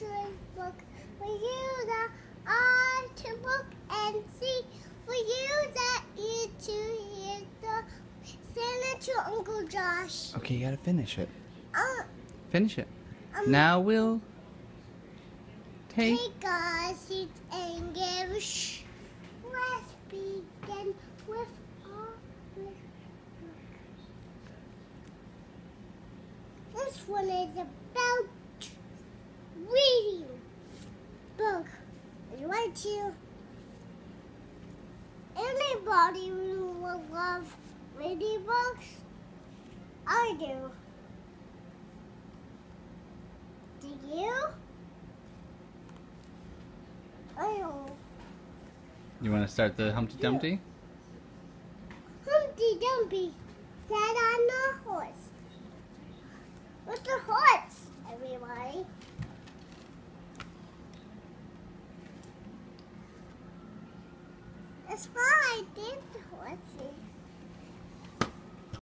children's book. For you the art to book and see. For you that ear to hear the send it to Uncle Josh. Okay, you gotta finish it. Finish it. Now we'll take a seat and give let's begin with our book. This one is about reading book. You want to? Anybody who will love reading books? I do. Do you? I don't. You want to start the Humpty Dumpty? Humpty Dumpty sat on the horse. What's the horse, everybody? That's why I did